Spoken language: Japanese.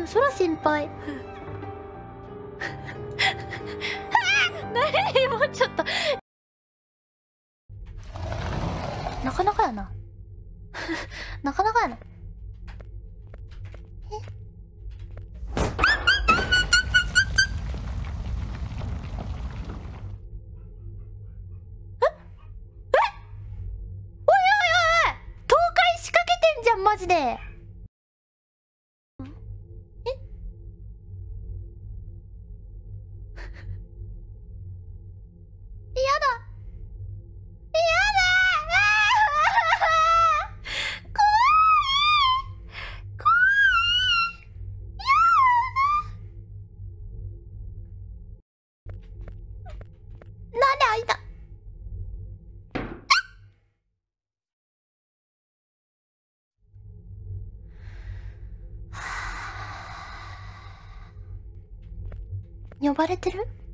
そら先輩。何もうちょっと。なかなかやな。なかなかやな。マジで。え？やだ。怖い。なんで開いた。呼ばれてる？